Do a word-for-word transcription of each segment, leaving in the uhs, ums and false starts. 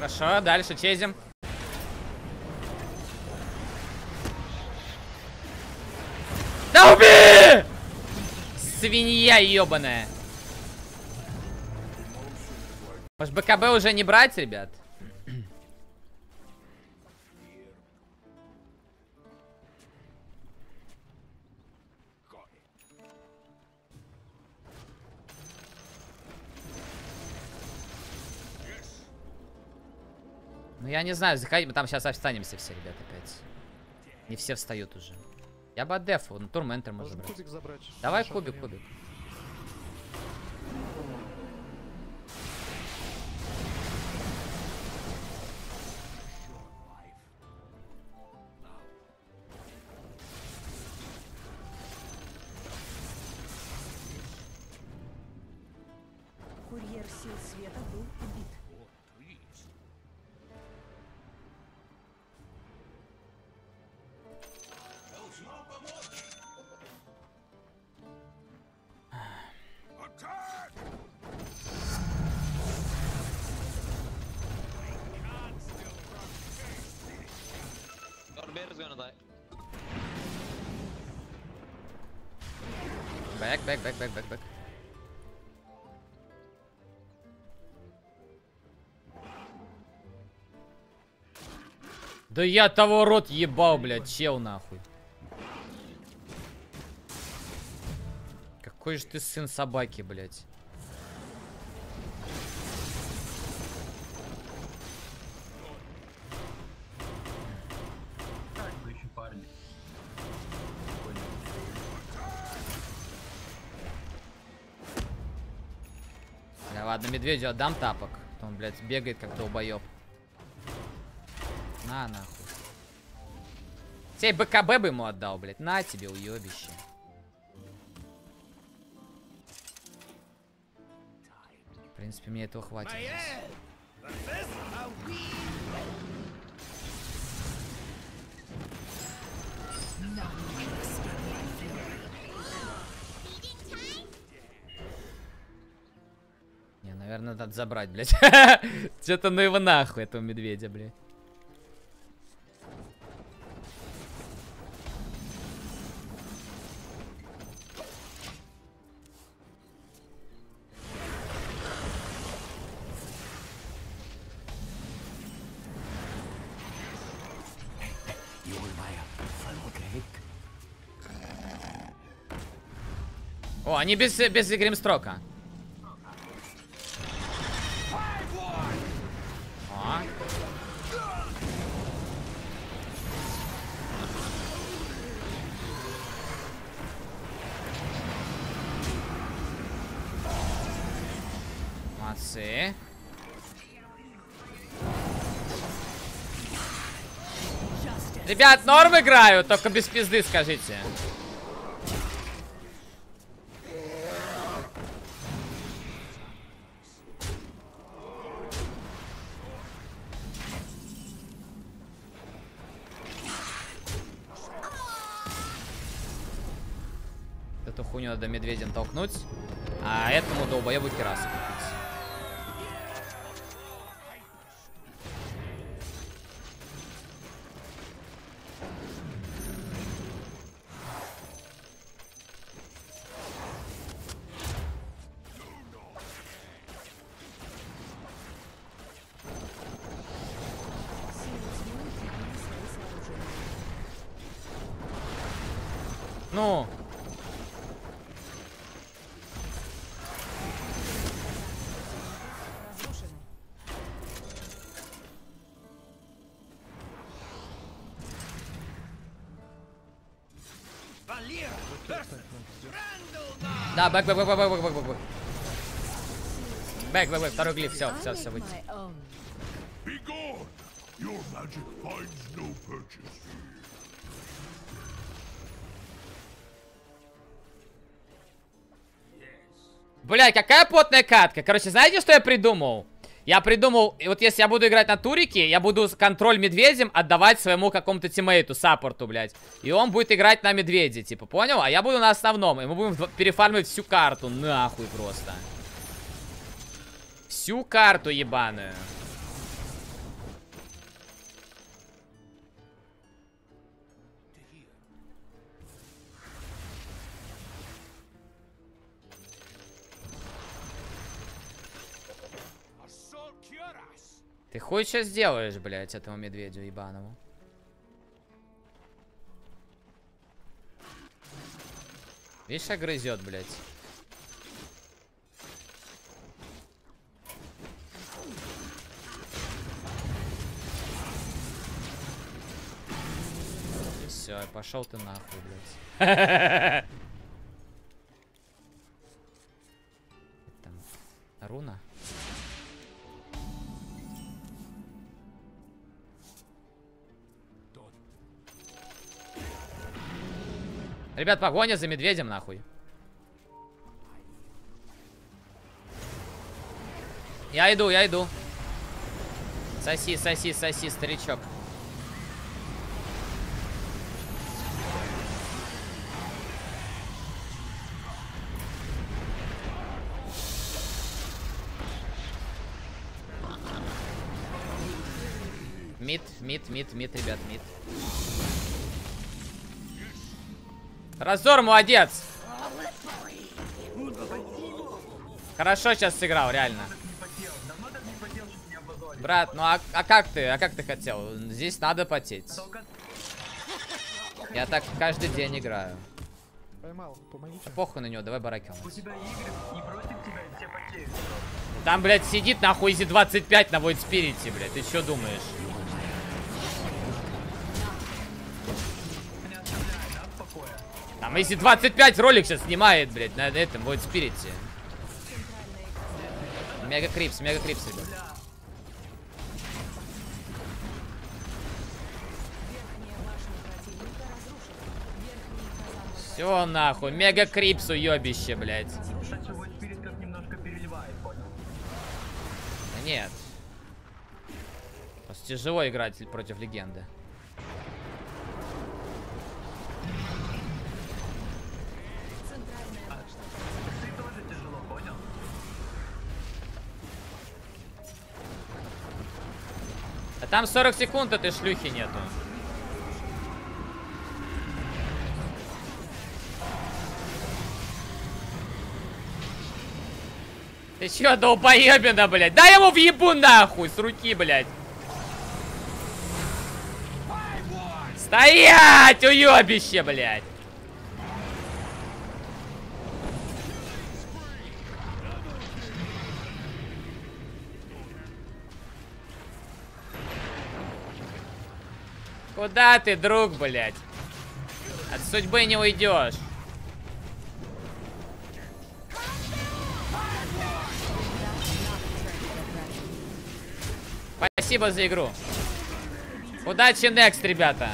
Хорошо, дальше чезим. Да убей! Свинья ебаная. Может, БКБ уже не брать, ребят? Ну, я не знаю, заходить, мы там сейчас останемся все, ребят, опять. Не все встают уже. Я бы от дефу, ну, турментер можно брать. Кубик забрать. Давай кубик, кубик. Курьер сил света был убит. Бэк, бэк, бэк, бэк, бэк, бэк. Да я того рот ебал, блядь, чел нахуй. Какой же ты сын собаки, блядь. Да ладно, медведю отдам тапок. Он, блядь, бегает как долбоеб. На, нахуй. Тебе БКБ бы ему отдал, блядь. На тебе, уебище. В принципе, мне этого хватит. Не, наверное, надо забрать, блядь. Что-то ну его нахуй, этого медведя, блядь. О, они без, без гримстрока. О. Молодцы. Ребят, норм играю, только без пизды скажите. Эту хуйню надо медведем толкнуть, а этому долбоебу керасу купить. Ну. Да, бэк, бэк, бэк, бэк, бэк, бэк, бэк, бэк. Бэк, бэк, бэк, второй глиф, все, все, все, выйти. Блядь, какая потная катка. Короче, знаете, что я придумал? Я придумал, вот если я буду играть на турике, я буду контроль медведем отдавать своему какому-то тиммейту, саппорту, блядь. И он будет играть на медведе, типа, понял? А я буду на основном, и мы будем перефармить всю карту, нахуй просто. Всю карту ебаную. Ты хуй что сделаешь, блядь, этому медведю ебаному? Видишь, как грызет, блядь. И все, пошел ты нахуй, блядь. Там руна. Ребят, погоня за медведем, нахуй. Я иду, я иду. Соси, соси, соси, старичок. Мид, мид, мид, мид, ребят, мид. Разор, молодец. Хорошо сейчас сыграл, реально. Брат, ну а, а как ты? А как ты хотел? Здесь надо потеть. Я так каждый день играю. Поймал, помогите. Похуй на него, давай бараки. У тебя игры не против тебя, все потеют. Там, блядь, сидит нахуй Изи двадцать пять на Void Spirit, блядь. Ты что думаешь? Там Изи двадцать пять ролик сейчас снимает, блядь, на этом Void Spirit. Мега Крипс, Мега Крипс, ребят. Все нахуй, Мега Крипсу ёбище, блядь. Да нет. Просто тяжело играть против легенды. А там сорок секунд этой шлюхи нету. Ты чё, долбоебина, блядь? Дай ему въебу нахуй с руки, блядь. Стоять, уёбище, блядь. Куда ты, друг, блядь? От судьбы не уйдешь. Спасибо за игру. Удачи, next, ребята.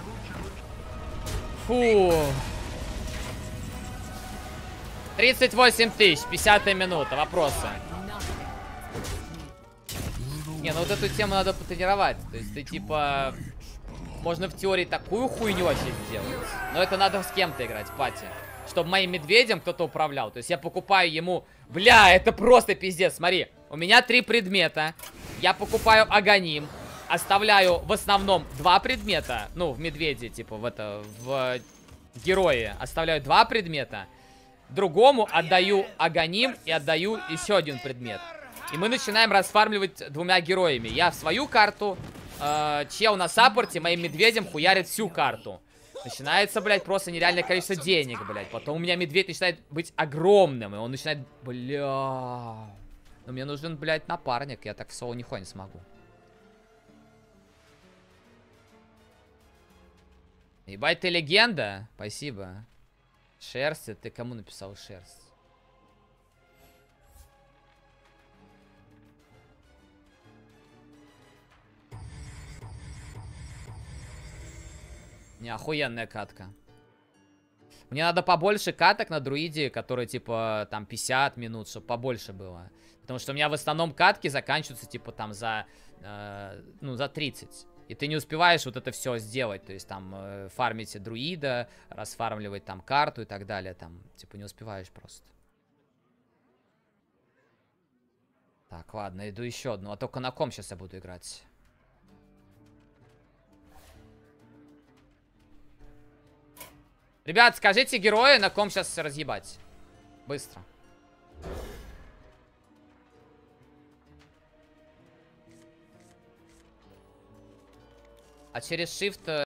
Фу. тридцать восемь тысяч, пятидесятая минута. Вопросы? Не, ну вот эту тему надо потренировать. То есть ты типа... Можно в теории такую хуйню вообще сделать. Но это надо с кем-то играть, пати. Чтобы моим медведем кто-то управлял. То есть я покупаю ему... Бля, это просто пиздец. Смотри, у меня три предмета. Я покупаю Аганим. Оставляю в основном два предмета. Ну, в медведе, типа, в это... В герое. Оставляю два предмета. Другому отдаю Аганим и отдаю еще один предмет. И мы начинаем расфармливать двумя героями. Я в свою карту... Uh, чел на саппорте моим медведем хуярит всю карту. Начинается, блядь, просто нереальное количество денег, блядь. Потом у меня медведь начинает быть огромным. И он начинает... Бля... Но мне нужен, блядь, напарник. Я так в соло нихуя не смогу. Ебать, ты легенда. Спасибо. Шерсть, ты кому написал шерсть? Не, охуенная катка. Мне надо побольше каток на друиде, которые, типа, там, пятьдесят минут, чтобы побольше было. Потому что у меня в основном катки заканчиваются, типа, там, за, э, ну, за тридцать. И ты не успеваешь вот это все сделать. То есть, там, э, фармите друида, расфармливать, там, карту и так далее. Там, типа, не успеваешь просто. Так, ладно, иду еще одну. А только на ком сейчас я буду играть? Ребят, скажите героя, на ком сейчас разъебать. Быстро. А через shift